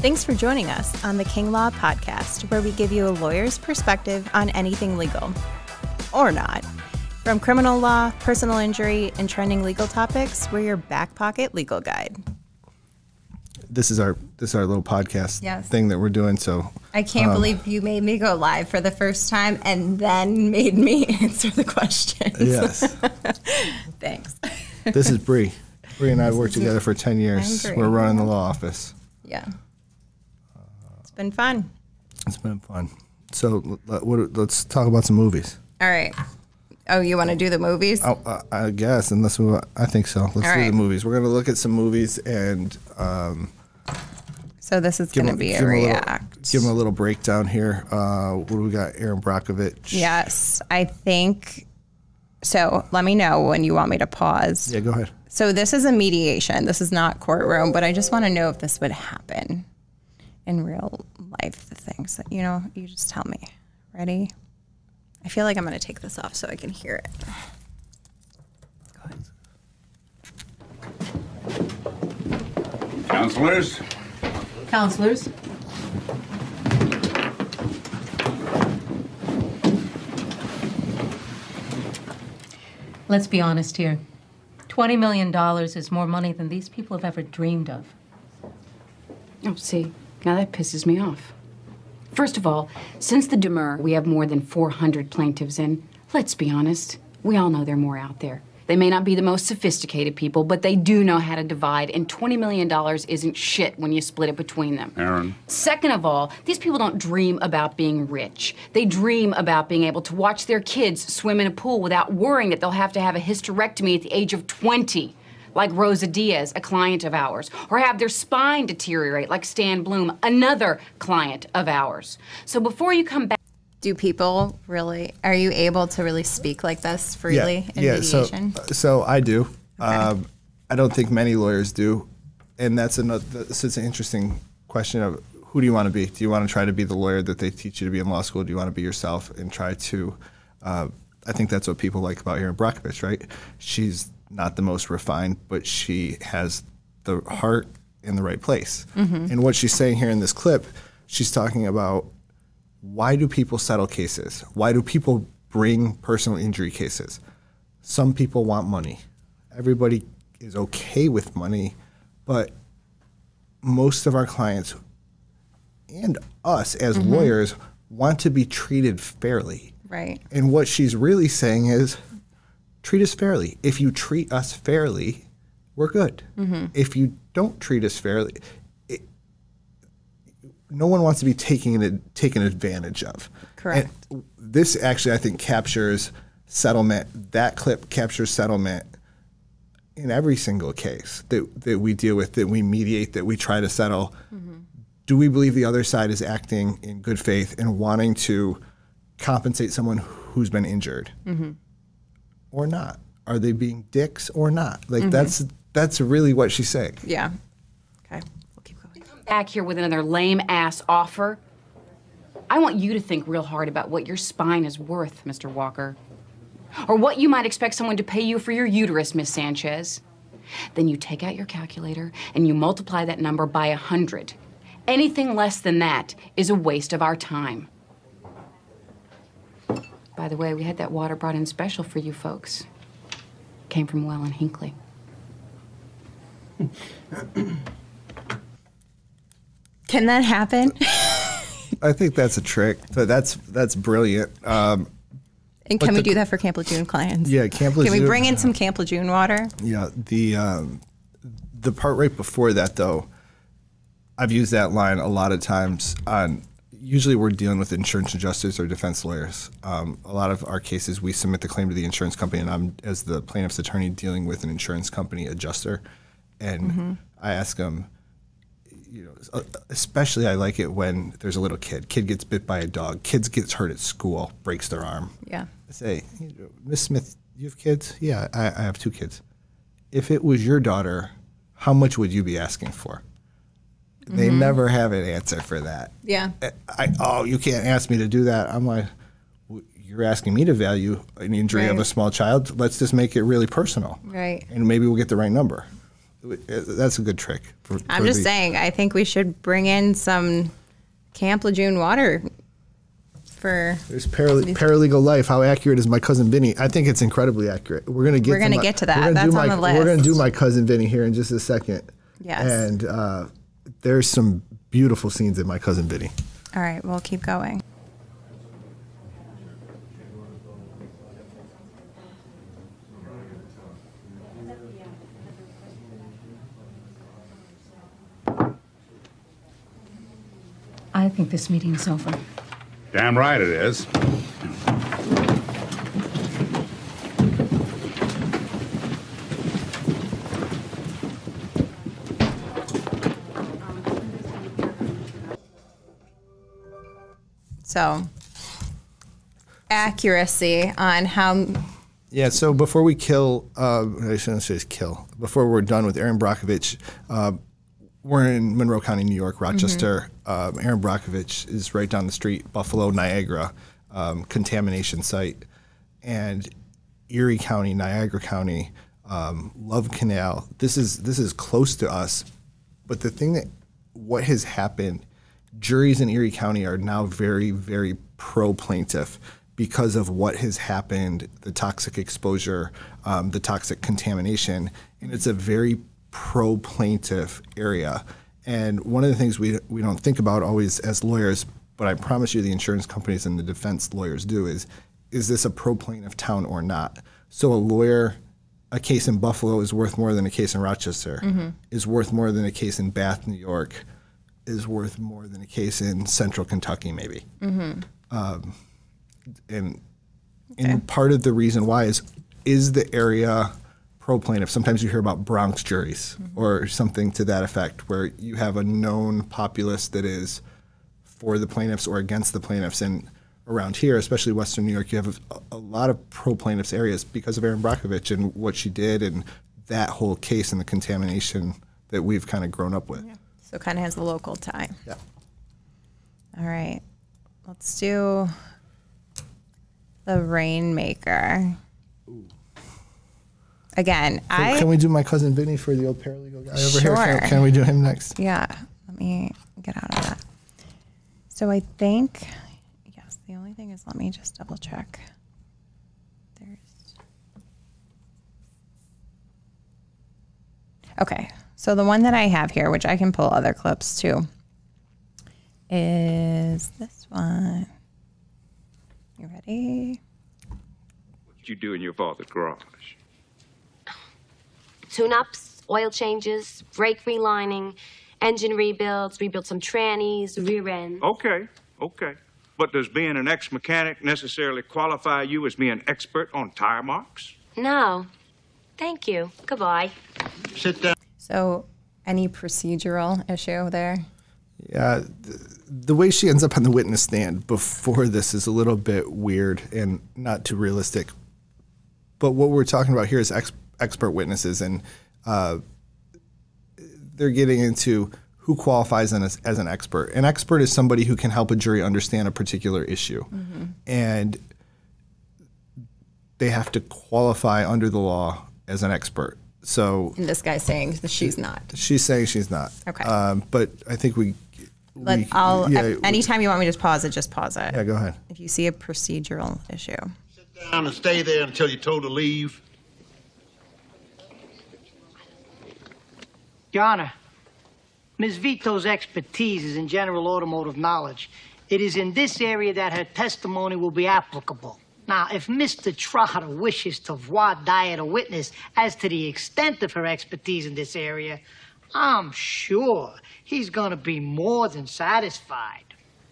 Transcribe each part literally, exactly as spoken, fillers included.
Thanks for joining us on the King Law Podcast, where we give you a lawyer's perspective on anything legal. Or not. From criminal law, personal injury, and trending legal topics, we're your back pocket legal guide. This is our this is our little podcast yes. thing that we're doing. So I can't um, believe you made me go live for the first time and then made me answer the questions. Yes. Thanks. This is Bree. Bree and I have worked together for ten years. We're running the law office. Yeah. It's been fun. It's been fun. So let, what, let's talk about some movies. All right. Oh, you want to do the movies? Oh, uh, I guess, unless we, I think so. Let's All do right. the movies. We're going to look at some movies and. Um, so this is going to be a react. Little, give them a little breakdown here. Uh, what do we got? Erin Brockovich. Yes, I think. So let me know when you want me to pause. Yeah, go ahead. So this is a mediation. This is not courtroom, but I just want to know if this would happen in real life. The things that, you know, you just tell me. Ready? I feel like I'm going to take this off so I can hear it. Go ahead. Counselors? Counselors? Let's be honest here. twenty million dollars is more money than these people have ever dreamed of. Oh, see, now that pisses me off. First of all, since the demur, we have more than four hundred plaintiffs, and let's be honest, we all know there are more out there. They may not be the most sophisticated people, but they do know how to divide, and twenty million dollars isn't shit when you split it between them. Erin. Second of all, these people don't dream about being rich. They dream about being able to watch their kids swim in a pool without worrying that they'll have to have a hysterectomy at the age of twenty. Like Rosa Diaz, a client of ours, or have their spine deteriorate like Stan Bloom, another client of ours. So before you come back... Do people really, are you able to really speak like this freely yeah, in yeah, mediation? So, so I do. Okay. Um, I don't think many lawyers do. And that's another, this is an interesting question of who do you want to be? Do you want to try to be the lawyer that they teach you to be in law school? Do you want to be yourself and try to, uh, I think that's what people like about Erin Brockovich, right? She's not the most refined, but she has the heart in the right place. Mm-hmm. And what she's saying here in this clip, she's talking about why do people settle cases? Why do people bring personal injury cases? Some people want money. Everybody is okay with money, but most of our clients and us as mm-hmm. lawyers want to be treated fairly. Right. And what she's really saying is, treat us fairly. If you treat us fairly, we're good. Mm-hmm. If you don't treat us fairly, it, no one wants to be taken taken advantage of. Correct. And this actually, I think, captures settlement. That clip captures settlement in every single case that, that we deal with, that we mediate, that we try to settle. Mm-hmm. Do we believe the other side is acting in good faith and wanting to compensate someone who's been injured? Mm-hmm. Or not? Are they being dicks or not? Like mm-hmm. that's that's really what she's saying. Yeah. Okay. We'll keep going. Come back here with another lame ass offer. I want you to think real hard about what your spine is worth, Mister Walker. Or what you might expect someone to pay you for your uterus, Miss Sanchez. Then you take out your calculator and you multiply that number by a hundred. Anything less than that is a waste of our time. By the way, we had that water brought in special for you folks. Came from Well and Hinckley. Can that happen? I think that's a trick, but that's that's brilliant. Um, and can we the, do that for Camp Lejeune clients? Yeah, Camp Lejeune. Can we bring in some Camp Lejeune water? Yeah, the um, the part right before that, though, I've used that line a lot of times on. Usually we're dealing with insurance adjusters or defense lawyers. Um, a lot of our cases, we submit the claim to the insurance company, and I'm, as the plaintiff's attorney, dealing with an insurance company adjuster. And mm-hmm. I ask them, you know, especially I like it when there's a little kid. Kid gets bit by a dog. Kids gets hurt at school, breaks their arm. Yeah. I say, Miss Smith, you have kids? Yeah, I, I have two kids. If it was your daughter, how much would you be asking for? They mm-hmm. never have an answer for that. Yeah. I, oh, you can't ask me to do that. I'm like, you're asking me to value an injury right. of a small child. Let's just make it really personal. Right. And maybe we'll get the right number. That's a good trick. For, I'm for just the, saying, I think we should bring in some Camp Lejeune water for. There's parale paralegal life. How accurate is my cousin Vinny? I think it's incredibly accurate. We're gonna get. We're gonna to my, get to that. We're gonna That's do on my, the list. We're gonna do my cousin Vinny here in just a second. Yes. And uh, there's some beautiful scenes in my cousin Vinny. All right, we'll keep going. I think this meeting's over. Damn right it is. So, accuracy on how. Yeah, so before we kill, uh, I shouldn't say kill, before we're done with Erin Brockovich, uh, we're in Monroe County, New York, Rochester. Mm-hmm. um, Erin Brockovich is right down the street, Buffalo, Niagara, um, contamination site. And Erie County, Niagara County, um, Love Canal, this is, this is close to us. But the thing that, what has happened, juries in Erie County are now very, very pro-plaintiff because of what has happened, the toxic exposure, um, the toxic contamination, and it's a very pro-plaintiff area. And one of the things we, we don't think about always as lawyers, but I promise you the insurance companies and the defense lawyers do, is, is this a pro-plaintiff town or not? So a lawyer, a case in Buffalo is worth more than a case in Rochester, mm-hmm. is worth more than a case in Bath, New York, is worth more than a case in Central Kentucky, maybe. Mm-hmm. um, and okay. and part of the reason why is is the area pro-plaintiff. Sometimes you hear about Bronx juries mm-hmm. or something to that effect, where you have a known populace that is for the plaintiffs or against the plaintiffs. And around here, especially Western New York, you have a, a lot of pro-plaintiffs areas because of Erin Brockovich and what she did and that whole case and the contamination that we've kind of grown up with. Yeah. So kind of has a local tie. Yeah. All right. Let's do the Rainmaker. Ooh. Again, can, I... Can we do my cousin Vinny for the old paralegal guy over sure. here? Can, can we do him next? Yeah. Let me get out of that. So I think, yes, the only thing is, let me just double check. There's... Okay. So the one that I have here, which I can pull other clips too, is this one. You ready? What did you do in your father's garage? Tune-ups, oil changes, brake relining, engine rebuilds, rebuilt some trannies, rear end. Okay, okay. But does being an ex-mechanic necessarily qualify you as being an expert on tire marks? No. Thank you. Goodbye. Sit down. So, any procedural issue there? Yeah, the, the way she ends up on the witness stand before this is a little bit weird and not too realistic. But what we're talking about here is ex expert witnesses, and uh, they're getting into who qualifies as, as an expert. An expert is somebody who can help a jury understand a particular issue. Mm-hmm. And they have to qualify under the law as an expert. So and this guy's saying that she's not. She's saying she's not. Okay. Um, but I think we. Let, we I'll. yeah, anytime you want me to just pause it, just pause it. Yeah, go ahead. If you see a procedural issue. Sit down and stay there until you're told to leave. Your Honor, Miz Vito's expertise is in general automotive knowledge. It is in this area that her testimony will be applicable. Now, if Mister Trotter wishes to voir dire a witness as to the extent of her expertise in this area, I'm sure he's going to be more than satisfied.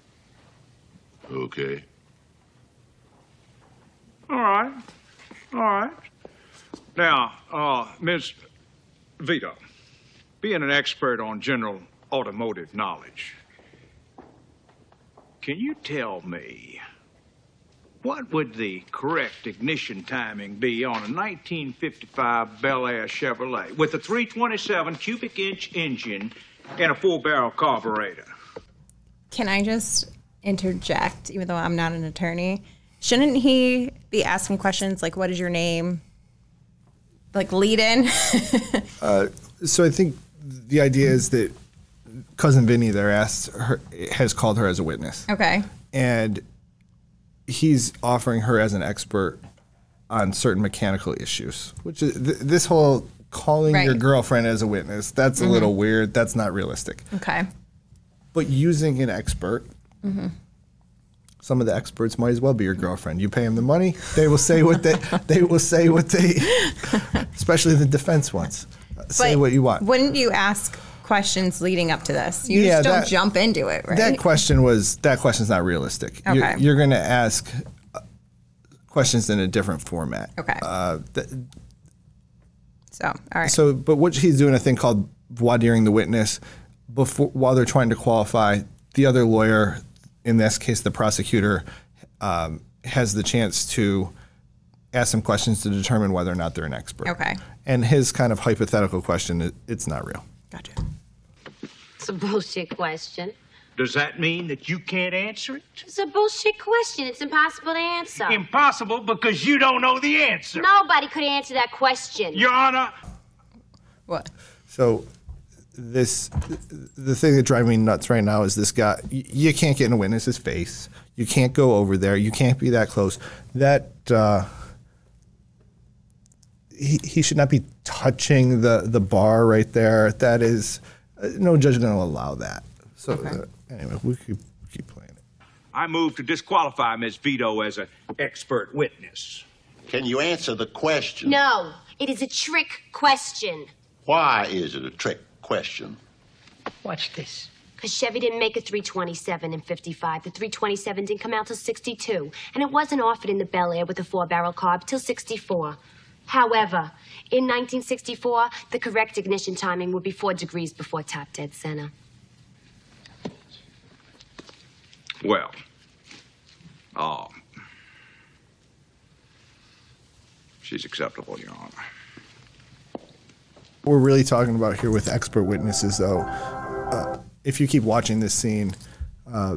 Okay. All right. All right. Now, uh, Miz Vito, being an expert on general automotive knowledge, can you tell me what would the correct ignition timing be on a nineteen fifty-five Bel Air Chevrolet with a three twenty-seven cubic inch engine and a four-barrel carburetor? Can I just interject, even though I'm not an attorney? Shouldn't he be asking questions like, what is your name? Like lead in? uh, So I think the idea is that Cousin Vinny, they're asked, her, has called her as a witness. Okay. And he's offering her as an expert on certain mechanical issues, which is th- this whole calling Right. your girlfriend as a witness, that's Mm-hmm. a little weird. That's not realistic. Okay. But using an expert, Mm-hmm. some of the experts might as well be your girlfriend. You pay them the money, they will say what they they will say what they, especially the defense ones, say But what you want. Wouldn't you ask questions leading up to this? You Yeah, just don't that- jump into it, right? That question was that question's not realistic. You're, Okay. you're going to ask uh, questions in a different format. Okay. Uh, th- so, all right. So, but what he's doing a thing called voir direing the witness before while they're trying to qualify. The other lawyer, in this case, the prosecutor, um, has the chance to ask them questions to determine whether or not they're an expert. Okay. And his kind of hypothetical question, it, it's not real. Gotcha. It's a bullshit question. Does that mean that you can't answer it? It's a bullshit question. It's impossible to answer. Impossible because you don't know the answer. Nobody could answer that question. Your Honor. What? So this, the thing that drives me nuts right now is this guy, y- you can't get in a witness's face. You can't go over there. You can't be that close. That, uh, he, he should not be touching the, the bar right there. That is, uh, no judge is going to allow that. So uh, anyway, we keep, keep playing it. I move to disqualify Miz Vito as an expert witness. Can you answer the question? No, it is a trick question. Why is it a trick question? Watch this. Because Chevy didn't make a three twenty-seven in fifty-five. The three twenty-seven didn't come out till sixty-two. And it wasn't offered in the Bel Air with a four-barrel carb till sixty-four. However, in nineteen sixty-four, the correct ignition timing would be four degrees before top dead center. Well, oh, she's acceptable, Your Honor. What we're really talking about here with expert witnesses, though, uh, if you keep watching this scene, uh,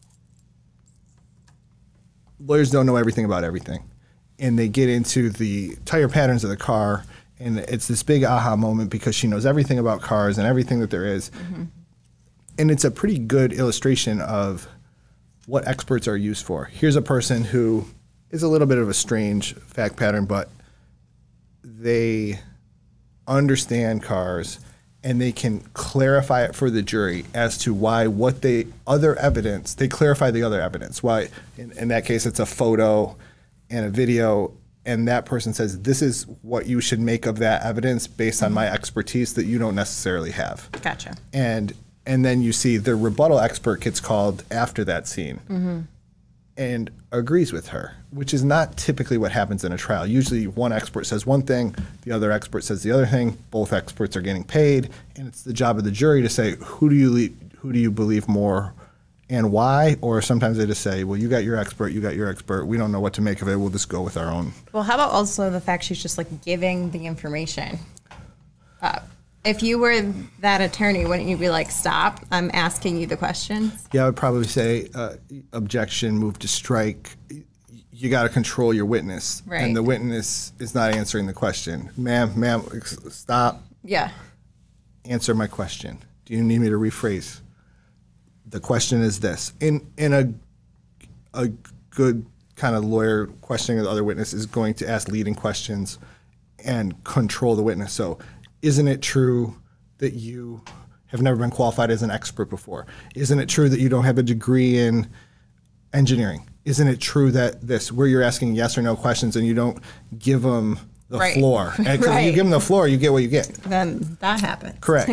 lawyers don't know everything about everything. And they get into the tire patterns of the car, and it's this big aha moment because she knows everything about cars and everything that there is. Mm-hmm. And it's a pretty good illustration of what experts are used for. Here's a person who is a little bit of a strange fact pattern, but they understand cars and they can clarify it for the jury as to why what they other evidence, they clarify the other evidence. Why, in, in that case, it's a photo and a video, and that person says, this is what you should make of that evidence based on my expertise that you don't necessarily have. Gotcha. And and then you see the rebuttal expert gets called after that scene Mm-hmm. and agrees with her, which is not typically what happens in a trial. Usually one expert says one thing, the other expert says the other thing, both experts are getting paid, and it's the job of the jury to say, who do you le- who do you believe more and why? Or sometimes they just say, well, you got your expert, you got your expert, we don't know what to make of it, we'll just go with our own. Well, how about also the fact she's just like giving the information? Uh, if you were that attorney, wouldn't you be like, stop, I'm asking you the questions? Yeah, I would probably say uh, objection, move to strike. You got to control your witness. Right. And the witness is not answering the question. Ma'am, ma'am, ex- stop. Yeah. Answer my question. Do you need me to rephrase? The question is this. In in a a good kind of lawyer questioning the other witness is going to ask leading questions and control the witness. So isn't it true that you have never been qualified as an expert before? Isn't it true that you don't have a degree in engineering? Isn't it true that this, where you're asking yes or no questions and you don't give them the Right. floor? And 'cause Right. you give them the floor, you get what you get. Then that happens. Correct.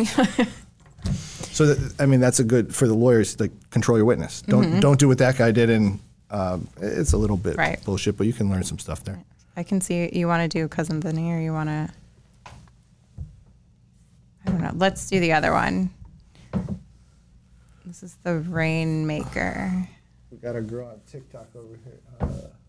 So, that, I mean, that's a good, for the lawyers, like, control your witness. Don't Mhm. don't do what that guy did, and um, it's a little bit Right. bullshit, but you can learn some stuff there. I can see you want to do Cousin Vinny, or you want to, I don't know. Let's do the other one. This is the Rainmaker. We got a girl on TikTok over here. Uh,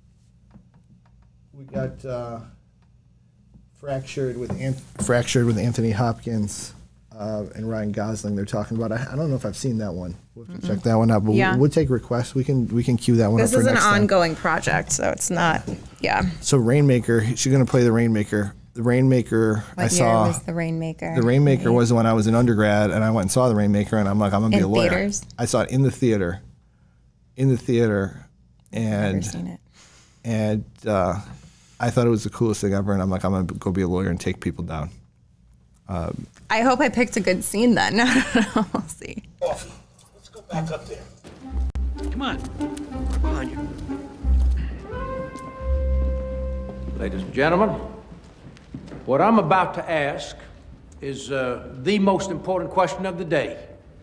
we got uh, fractured with An- fractured with Anthony Hopkins uh, and Ryan Gosling. They're talking about. I, I don't know if I've seen that one. We'll have to check that one out. But Yeah. we'll, we'll take requests. We can we can queue that one This up for is an next time. ongoing project, so it's not, yeah. So Rainmaker, she's going to play the Rainmaker. the Rainmaker, What I year saw. was the Rainmaker? The Rainmaker Right. was when I was an undergrad, and I went and saw the Rainmaker, and I'm like, I'm gonna be In a lawyer. theaters? I saw it in the theater, in the theater, and Never seen it. and uh, I thought it was the coolest thing ever, and I'm like, I'm gonna go be a lawyer and take people down. Um, I hope I picked a good scene then. I don't know. We'll see. Let's go back up there. Come on. Behind you. Ladies and gentlemen, what I'm about to ask is uh, the most important question of the day.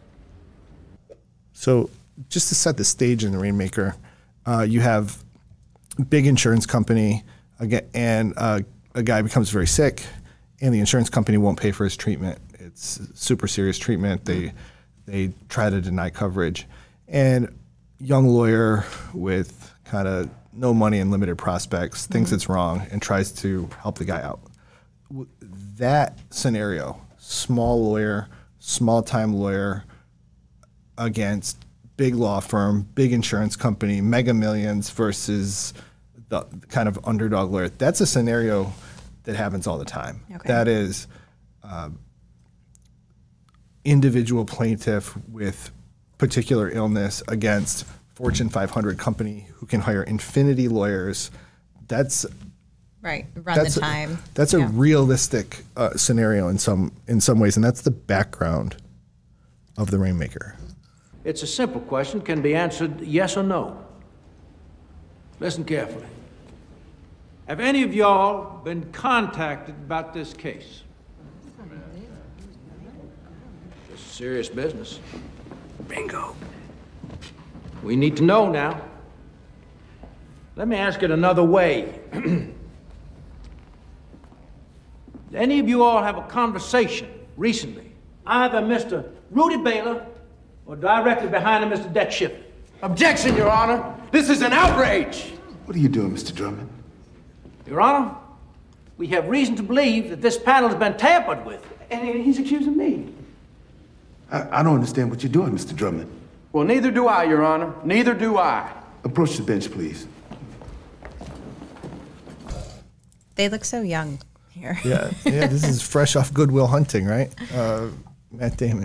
So, just to set the stage in the Rainmaker, uh, you have a big insurance company, again, and uh, a guy becomes very sick, and the insurance company won't pay for his treatment. It's super serious treatment. They they try to deny coverage, and young lawyer with kind of no money and limited prospects thinks mm-hmm. it's wrong and tries to help the guy out. That scenario, small lawyer, small time lawyer against big law firm, big insurance company, mega millions versus the kind of underdog lawyer. That's a scenario that happens all the time. Okay. That is uh, individual plaintiff with particular illness against Fortune five hundred company who can hire infinity lawyers. That's right. Run that's the time. A, that's yeah. a realistic uh, scenario in some in some ways, and that's the background of the Rainmaker. It's a simple question, can be answered yes or no. Listen carefully. Have any of y'all been contacted about this case? It's serious business. Bingo. We need to know now. Let me ask it another way. Did any of you all have a conversation recently, either Mister Rudy Baylor or directly behind him, Mister Det Schiff? Objection, Your Honor. This is an outrage. What are you doing, Mister Drummond? Your Honor, we have reason to believe that this panel has been tampered with. And he's accusing me. I, I don't understand what you're doing, Mister Drummond. Well, neither do I, Your Honor. Neither do I. Approach the bench, please. They look so young here. Yeah, yeah. This is fresh off Good Will Hunting, right? Uh, Matt Damon.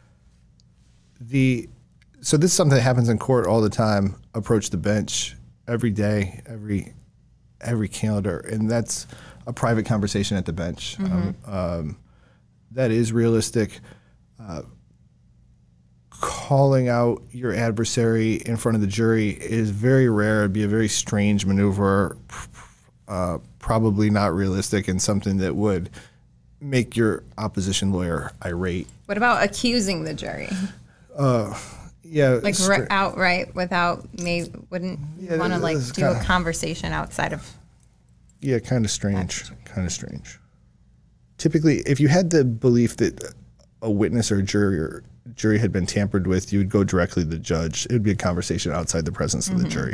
The so this is something that happens in court all the time. Approach the bench every day, every every calendar, and that's a private conversation at the bench. Mm-hmm. um, um, that is realistic. Uh, calling out your adversary in front of the jury is very rare. It'd be a very strange maneuver, uh, probably not realistic, and something that would make your opposition lawyer irate. What about accusing the jury? Uh, yeah, like r- outright without maybe wouldn't yeah, want to like do kinda, a conversation outside of. Yeah, kind of strange. Kind of strange. Typically, if you had the belief that a witness or a jury or jury had been tampered with, you would go directly to the judge. It would be a conversation outside the presence mm-hmm. of the jury.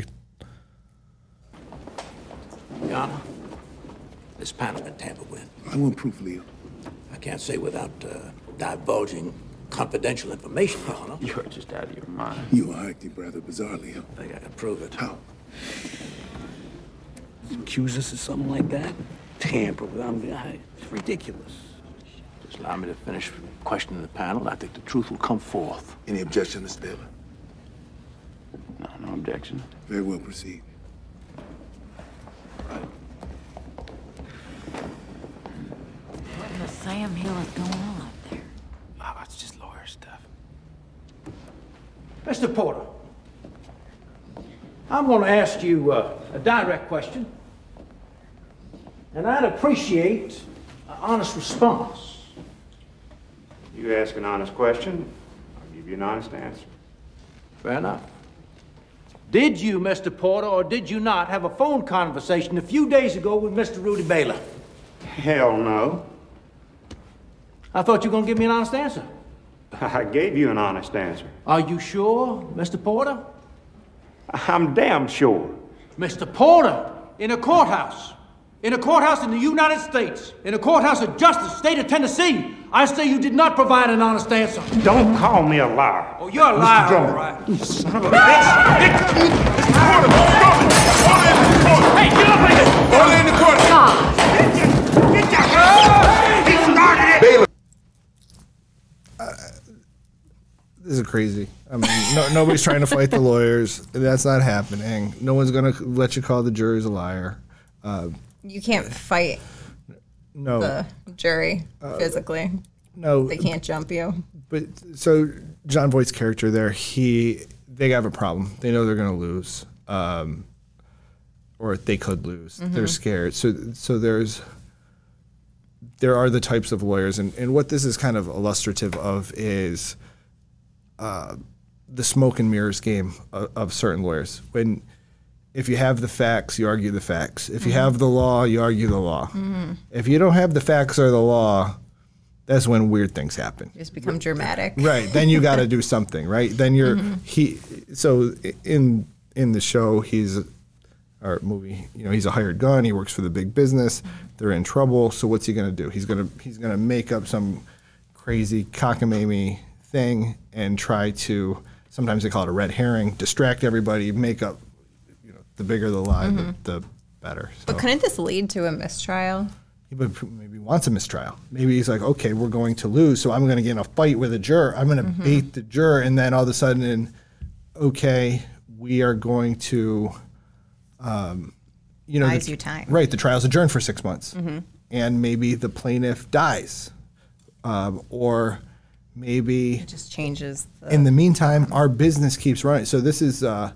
Your Honor, this panel's been tampered with. I want proof, Leo. I can't say without uh, divulging confidential information, Your Honor. You're just out of your mind. You are acting rather bizarre, Leo. I think I can prove it. How? Accuse us of something like that? Tamper with them? It's ridiculous. Just allow me to finish questioning the panel. I think the truth will come forth. Any objection, Mister Baylor? No, no objection. Very well, proceed. Right. What in the Sam Hill is going on up there? Oh, it's just lawyer stuff. Mister Porter, I'm going to ask you uh, a direct question, and I'd appreciate an honest response. You ask an honest question, I'll give you an honest answer. Fair enough. Did you, Mister Porter, or did you not have a phone conversation a few days ago with Mister Rudy Baylor? Hell no. I thought you were going to give me an honest answer. I gave you an honest answer. Are you sure, Mister Porter? I'm damn sure. Mister Porter, in a courthouse, in a courthouse in the United States, in a courthouse of justice, state of Tennessee, I say you did not provide an honest answer. Don't call me a liar. Oh, you're a liar, all right. You son of a bitch. Mister Porter, stop it. Order in the court. Hey, get up here. Order in the court. God. Get down. This is crazy. I mean, no, nobody's trying to fight the lawyers. That's not happening. No one's going to let you call the jury a liar. Uh, you can't fight no. the jury uh, physically. No. They can't jump you. But so Jon Voight's character there, he they have a problem. They know they're going to lose. Um, or they could lose. Mm-hmm. They're scared. So so there's there are the types of lawyers, and, and what this is kind of illustrative of is uh, the smoke and mirrors game of, of certain lawyers. When if you have the facts, you argue the facts. If mm-hmm. you have the law, you argue the law. Mm-hmm. If you don't have the facts or the law, that's when weird things happen. You just become dramatic. Right. Then you got to do something, right? Then you're mm-hmm. he so in in the show he's or movie, you know, he's a hired gun, he works for the big business, they're in trouble, so what's he going to do? He's going to he's going to make up some crazy cockamamie thing and try to, sometimes they call it a red herring, distract everybody, make up, you know, the bigger the lie, mm-hmm. the, the better. So. But couldn't this lead to a mistrial? He maybe wants a mistrial. Maybe he's like, okay, we're going to lose, so I'm going to get in a fight with a juror. I'm going to mm-hmm. bait the juror, and then all of a sudden, okay, we are going to, um, you know, buys the, you time. Right, the trial's adjourned for six months, mm-hmm. and maybe the plaintiff dies, um, or maybe it just changes. The, in the meantime, our business keeps running. So this is, uh,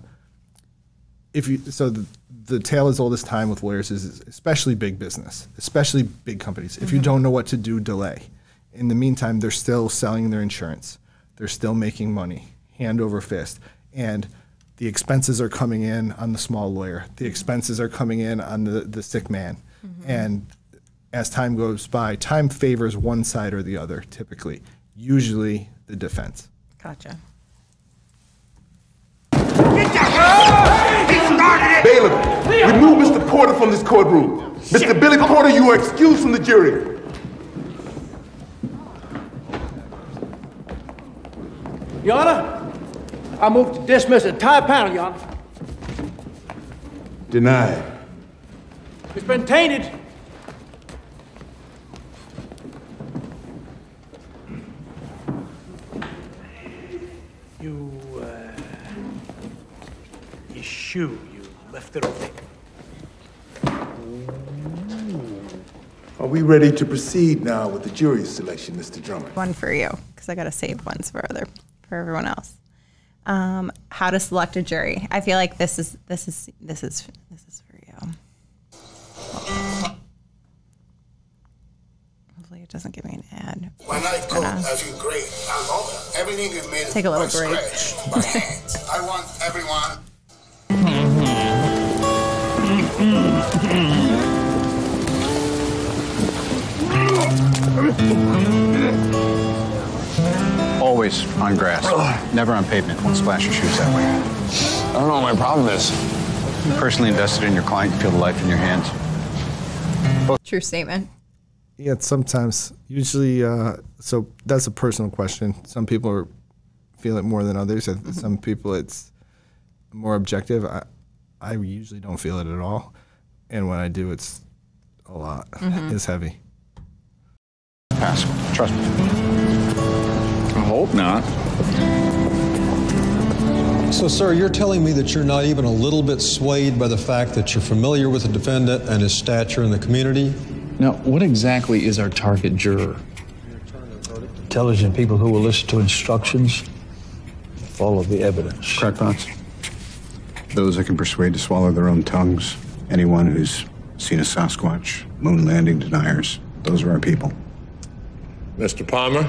if you so the. The tale as old as time with lawyers is especially big business, especially big companies. If mm-hmm. you don't know what to do, delay. In the meantime, they're still selling their insurance. They're still making money, hand over fist. And the expenses are coming in on the small lawyer. The expenses are coming in on the, the sick man. Mm-hmm. And as time goes by, time favors one side or the other, typically, usually the defense. Gotcha. Bailiff, remove Mister Porter from this courtroom. Mister Billy Porter, you are excused from the jury. Your Honor, I move to dismiss the entire panel, Your Honor. Denied. It's been tainted. You, uh, your shoe, you left it over there. Are we ready to proceed now with the jury selection, Mister Drummond? One for you, because I got to save ones for other for everyone else. Um, how to select a jury? I feel like this is this is this is this is for you. Hopefully, it doesn't give me an ad. My knife coat, as you grade, I love it. Everything is made Take a little by break. scratch, by hand. I want everyone. Always on grass, never on pavement. Won't splash your shoes that way. I don't know what my problem is. You're personally invested in your client, you feel the life in your hands. Both True statement. Yeah, sometimes, usually, uh, so that's a personal question. Some people are, feel it more than others. Mm-hmm. Some people it's more objective. I, I usually don't feel it at all. And when I do, it's a lot. Mm-hmm. It's heavy. Pass. Trust me. I hope not. So, sir, you're telling me that you're not even a little bit swayed by the fact that you're familiar with the defendant and his stature in the community? Now, what exactly is our target juror? Intelligent people who will listen to instructions, follow the evidence. Crackpots. Those that can persuade to swallow their own tongues. Anyone who's seen a Sasquatch. Moon landing deniers. Those are our people. Mister Palmer?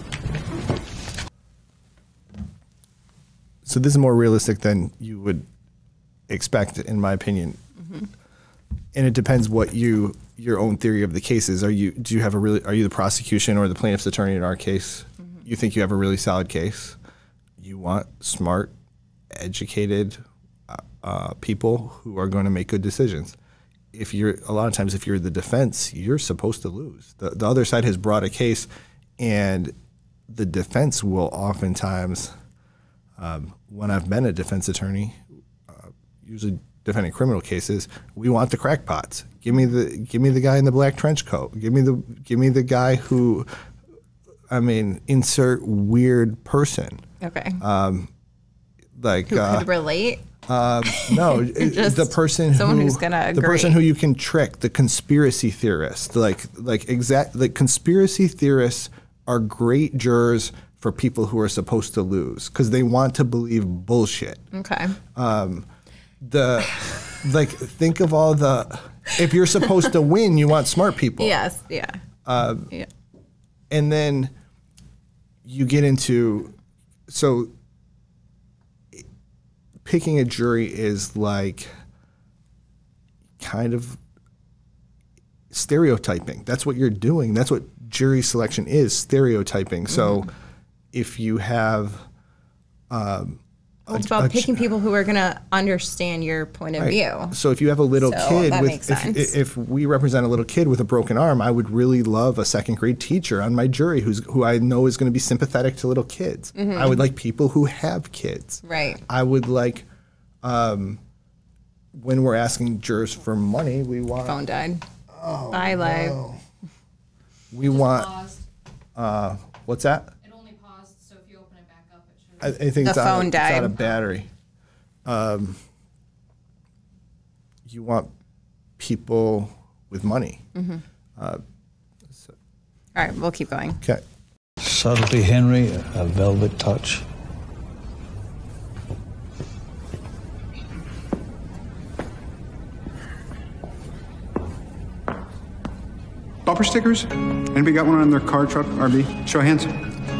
So this is more realistic than you would expect, in my opinion. Mm-hmm. And it depends what you your own theory of the case is. Are you do you have a really are you the prosecution or the plaintiff's attorney in our case? Mm-hmm. You think you have a really solid case. You want smart, educated uh, uh, people who are going to make good decisions. If you're a lot of times if you're the defense, you're supposed to lose. The the other side has brought a case, and the defense will oftentimes. Um, when I've been a defense attorney, uh, usually defending criminal cases, we want the crackpots. Give me the give me the guy in the black trench coat. Give me the give me the guy who, I mean, insert weird person. Okay. Um, like Who uh, could relate? Um, no, Just the person someone who, who's gonna the agree. person who you can trick, the conspiracy theorist, like like exact like conspiracy theorists are great jurors for people who are supposed to lose because they want to believe bullshit. Okay. Um, the like think of all the if you're supposed to win, you want smart people. Yes. Yeah. Um, yeah. And then you get into so. Picking a jury is like kind of stereotyping. That's what you're doing. That's what jury selection is, stereotyping. So Mm-hmm. if you have um, Well, it's a- about a- picking people who are going to understand your point of right. view. So if you have a little So kid that with makes if, sense. if we represent a little kid with a broken arm, I would really love a second grade teacher on my jury who's who I know is going to be sympathetic to little kids. Mhm. I would like people who have kids. Right. I would like um, when we're asking jurors for money, we want Phone died. Oh, Bye, live. no. We want uh, what's that? It only paused, so if you open it back up, it should. I, I think The it's, out phone of, it's out died. of battery. Um, you want people with money. Mm-hmm. Uh, All right, we'll keep going. okay. Subtlety, Henry, a velvet touch. Bumper stickers? Anybody got one on their car, truck, R V? Show of hands.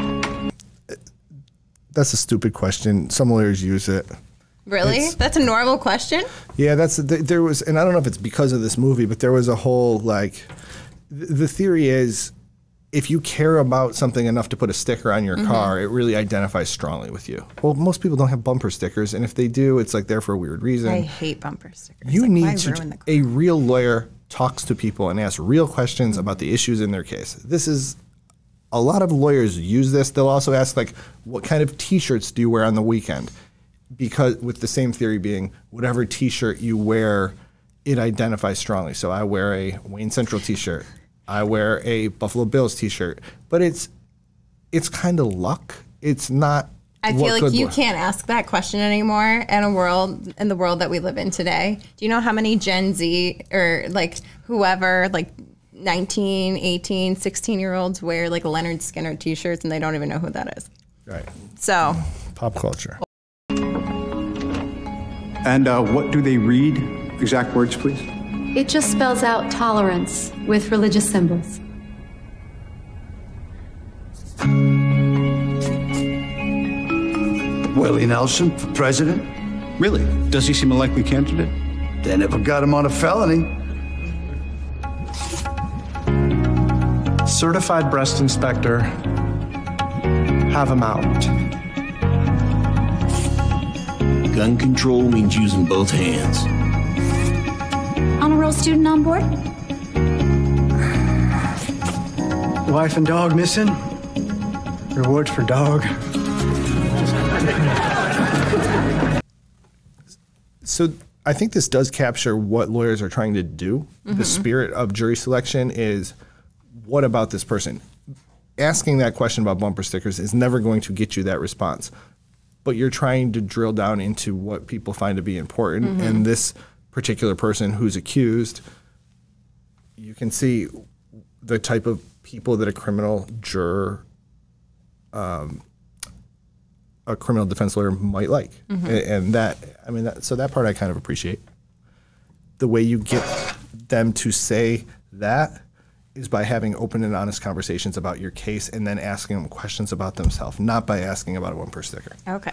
That's a stupid question. Some lawyers use it. Really? It's- That's a normal question? Yeah, that's th- there was, and I don't know if it's because of this movie, but there was a whole like, th- the theory is, if you care about something enough to put a sticker on your Mhm. car, it really identifies strongly with you. Well, most people don't have bumper stickers, and if they do, it's like there for a weird reason. I hate bumper stickers. You Like, need why to. ruin the- A real lawyer talks to people and asks real questions about the issues in their case. This is. A lot of lawyers use this. They'll also ask, like, what kind of T-shirts do you wear on the weekend? Because with the same theory being, whatever T-shirt you wear, it identifies strongly. So I wear a Wayne Central T-shirt. I wear a Buffalo Bills T-shirt. But it's it's kind of luck. It's not. I what feel like good you law- can't ask that question anymore in a world in the world that we live in today. Do you know how many Gen Z or like whoever like nineteen, eighteen, sixteen year olds wear like Leonard Skinner t-shirts and they don't even know who that is? Right. So Pop culture. And uh, what do they read? Exact words, please. It just spells out tolerance with religious symbols. Willie Nelson for president? Really? Does he seem a likely candidate? They never got him on a felony. Certified breast inspector. Have him out. Gun control means using both hands. Honor roll student on board? Wife and dog missing. Reward for dog. So I think this does capture what lawyers are trying to do. Mhm. The spirit of jury selection is, what about this person? Asking that question about bumper stickers is never going to get you that response. But you're trying to drill down into what people find to be important. Mhm. And this particular person who's accused, you can see the type of people that a criminal juror, um, a criminal defense lawyer might like. Mhm. A- And that, I mean, that, so that part I kind of appreciate. The way you get them to say that is by having open and honest conversations about your case and then asking them questions about themselves, not by asking about a one per sticker. Okay.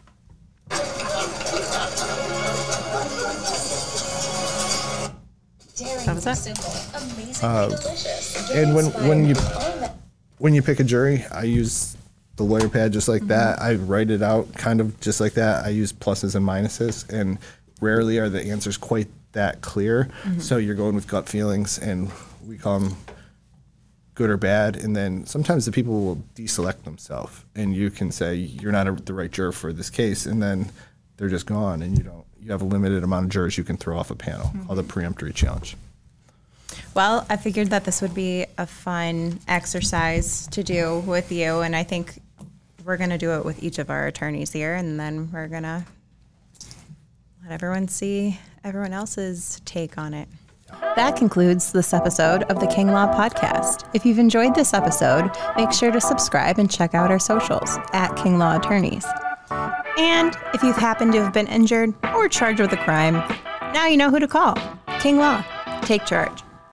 That was that. Uh, and when when you when you pick a jury, I use the lawyer pad just like that. I write it out kind of just like that. I use pluses and minuses, and rarely are the answers quite that clear. Mhm. So you're going with gut feelings, and we call them good or bad. And then sometimes the people will deselect themselves, and you can say you're not a, the right juror for this case, and then they're just gone, and you don't. You have a limited amount of jurors you can throw off a panel, called the preemptory challenge. Well, I figured that this would be a fun exercise to do with you, and I think we're going to do it with each of our attorneys here, and then we're going to let everyone see everyone else's take on it. That concludes this episode of the King Law Podcast. If you've enjoyed this episode, make sure to subscribe and check out our socials at King Law Attorneys. And if you've happened to have been injured or charged with a crime, now you know who to call. King Law. Take charge.